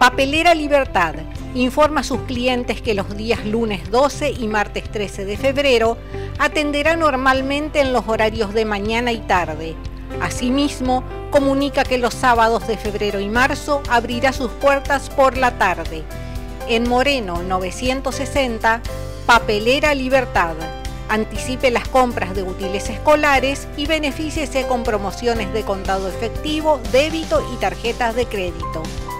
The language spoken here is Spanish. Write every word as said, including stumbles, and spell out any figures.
Papelera Libertad informa a sus clientes que los días lunes doce y martes trece de febrero atenderá normalmente en los horarios de mañana y tarde. Asimismo, comunica que los sábados de febrero y marzo abrirá sus puertas por la tarde. En Moreno novecientos sesenta, Papelera Libertad. Anticipe las compras de útiles escolares y benefíciese con promociones de contado efectivo, débito y tarjetas de crédito.